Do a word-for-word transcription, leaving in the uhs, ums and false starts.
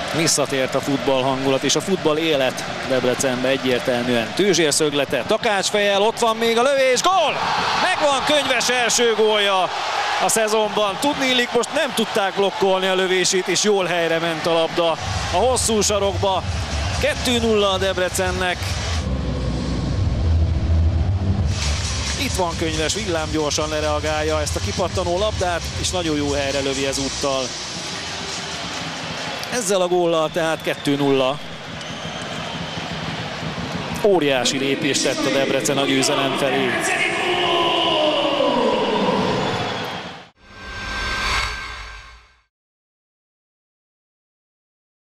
Visszatért a futball hangulat és a futball élet Debrecenbe egyértelműen. Tőzsér szöglete, Takács fejjel, ott van még a lövés, gól! Megvan Könyves első gólja a szezonban. Tudniillik, most nem tudták blokkolni a lövését, és jól helyre ment a labda a hosszú sarokba. kettő nulla a Debrecennek. Itt van Könyves, villámgyorsan lereagálja ezt a kipattanó labdát, és nagyon jó helyre lövi ezúttal. Ezzel a góllal tehát kettő nulla. Óriási lépést tett a Debrecen a győzelem felé.